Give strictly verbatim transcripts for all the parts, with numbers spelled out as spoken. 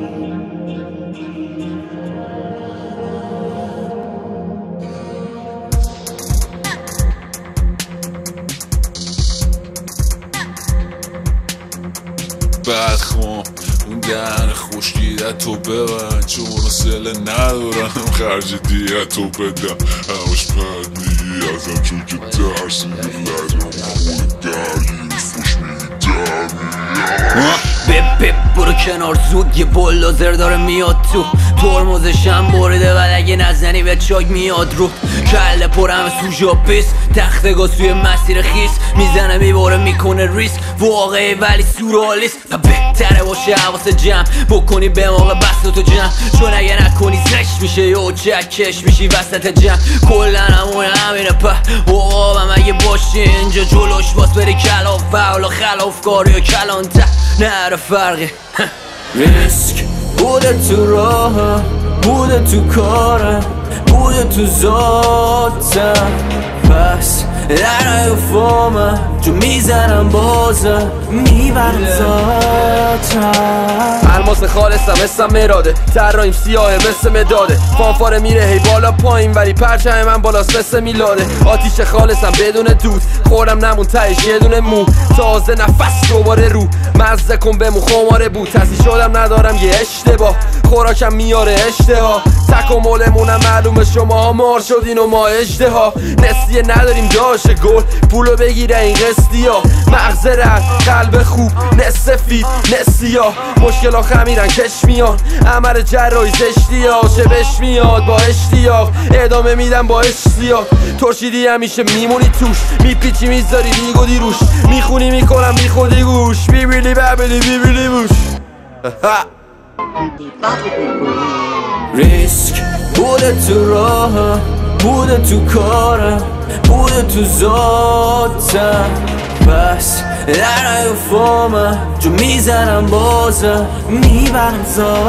بدخوام اون دهن خوشگیدت تو ببند، چون سله ندارم خرج دیت تو بدم. همش بد میگی ازم چون که ترسی لدم خود درگیر فش میدی بپ بپ برو کنار زود، یه بلدوزر داره میاد تو ترمزشم بریده و اگه نزنی به چاک میاد رو کله پرم سوژا پیس تخت گاز توی مسیر خیس میزنه میباره میکنه ریسک واقعی ولی سورالیست و بهتره باشه حواس جمع بکنی به موقع بست تو جمع، چون اگه نکنی زش میشه یا چکش میشی وسط جمع. کلن همون همینه په عقابم اگه باشی اینجا جلوش باز بری کلاف فولا خلاف کاری و کلان ته نره فرقی. ریسک بوده تو راه بوده تو کارم بوده تو ذاتم، پس در نیفامم جو میزنم بازم میبرم ذاتم. الماس خالصم اسم مراده طراحیم سیاه مثل مداده، فانفاره میره هی بالا پایین ولی پرچم من بالاست مثل میلاده. آتیش خالصم بدون دود خورم نمون تهش یه دونه مو، تازه نفس دوباره رو مزه کن بمون خماره بود. تصیح شدم ندارم یه اشتباه خوراکم میاره اشتها، تکاملمونم معلومه شماها مار شدین و ما اژدها. نسیه نداریم داشه گل پولو بگیره این قسطی ها، مغز رد قلب خوب نصفید نسیا، مشکل ها خمیرن کش میان عمل جراحی زشتی ها، چه بش میاد با اشتیاق ادامه میدم با اشتیاق. ترشیدی همیشه میمونی توش میپیچی میذاری بیگودی روش میخونی میکنم بی خودی گوش بیبیلی ببیلی بیبیلی بوش. ریسک بوده تو راه بوده تو کارم بوده تو ذاتم، پس در نیفامم جو میزنم بازم میبرم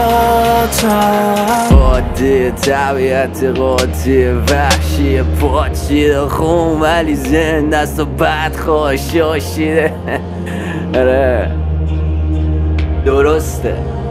ذاتم. عادی طبیعت قاطی وحشی پاچیده خون ولی زنده است و بد خواهشاشیده. آره درسته.